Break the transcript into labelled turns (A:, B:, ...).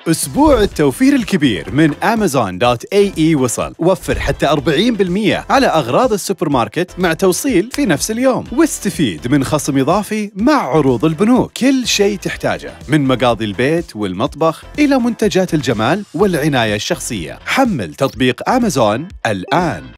A: أسبوع التوفير الكبير من Amazon.ae وصل. وفر حتى 40% على أغراض السوبر ماركت مع توصيل في نفس اليوم، واستفيد من خصم إضافي مع عروض البنوك. كل شيء تحتاجه من مقاضي البيت والمطبخ إلى منتجات الجمال والعناية الشخصية. حمل تطبيق أمازون الآن.